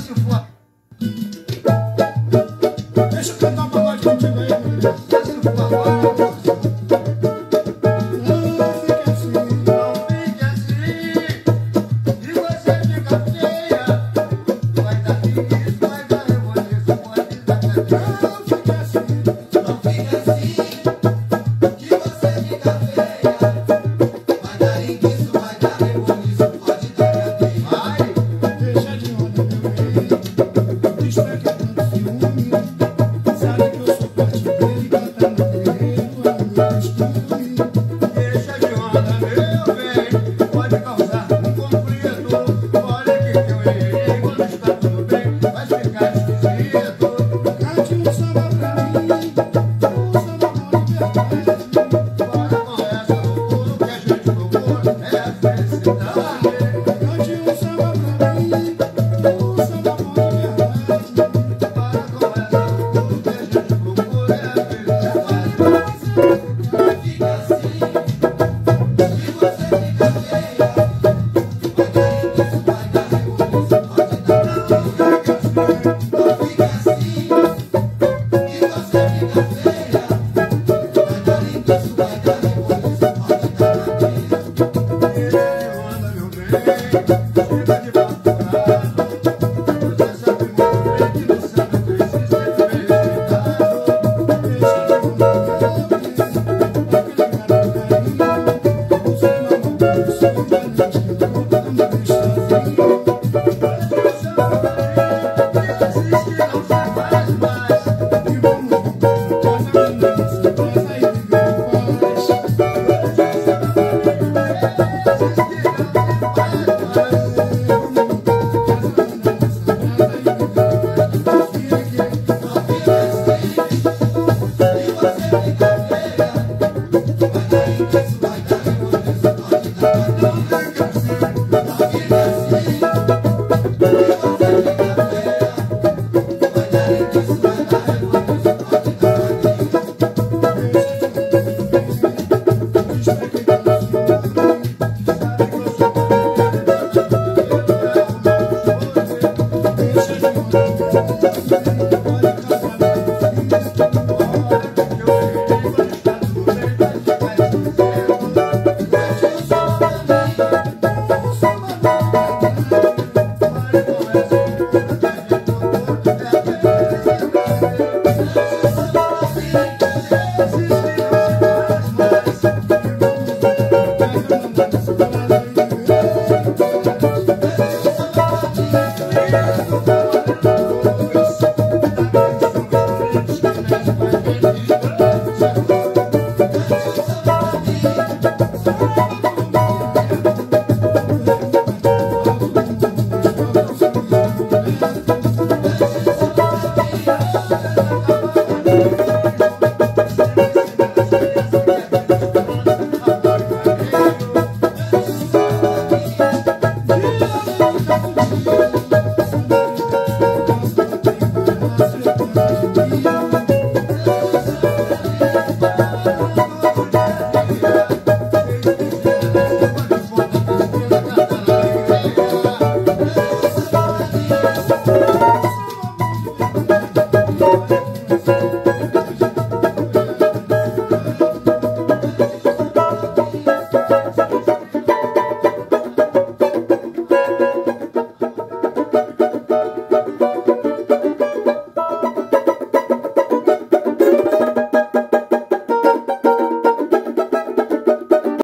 se for. Deixa eu cantar um pagode contigo aí, meu Deus. Já se for agora, Não fique assim. não fique assim. E você fica feia. Vai dar isso, vai dar reboliço, pode dar cadeia. Não fique assim. Não fique assim. Que você fica feia. Vai dar isso, vai dar reboliço, pode dar cadeia. Vai. Deixa de onda, meu bem. Isto é que é tanto ciúme. Sabe que eu sou parte dele. Canta no terreiro, é meu costume. Deixa de onda, meu bem, pode causar um conflito. Olha que eu errei quando está tudo